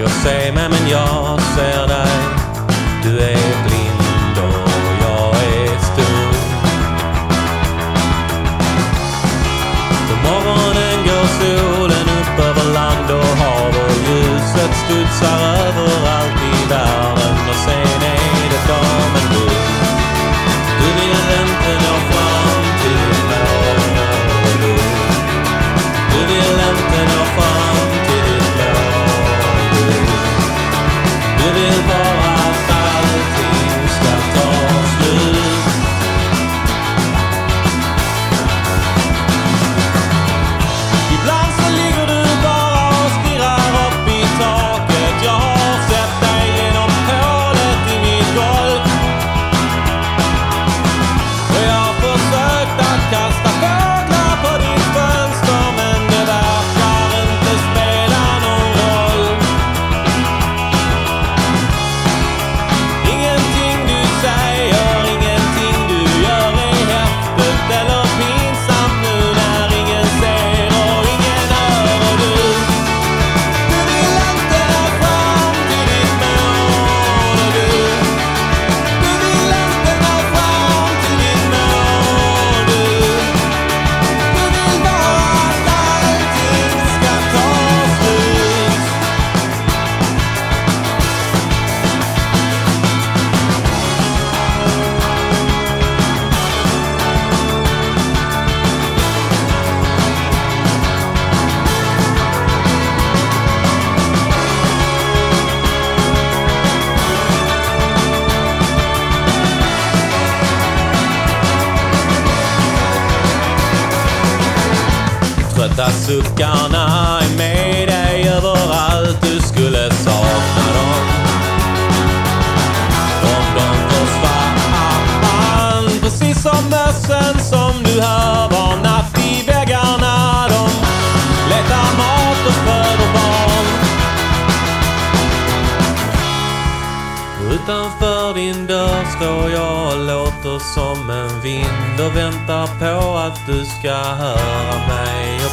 att se mig, men jag ser dig. Du är blind och jag är stor. På morgonen går solen upp över land och hav, och ljuset studsar överallt i världen. Och sen är det damen du. Du vill inte nå fram till ditt mål. Du vill inte nå fram till ditt mål. Du vill bara att allting ska ta slut. Ibland så ligger du bara och stirrar upp i taket. Jag har sett dig genom hålet i mitt golv. Och jag har försökt att kasta fåglar på ditt fönster, men det verkar inte spela någon roll. Ingenting du säger, ingenting du gör är häftigt eller pinsamt nu när ingen ser och ingen hör. Och du vill inte nå fram till ditt mål. Och du vill inte nå fram till ditt mål. Du vill bara att allting ska ta slut. Trötta suckarna är med dig överallt. Du skulle sakna dem om de försvann. Precis som mössen som du hör var natt i väggarna. De letar mat och föder barn. Utanför din dörr står jag och låter som en vind och väntar på att du ska höra mig.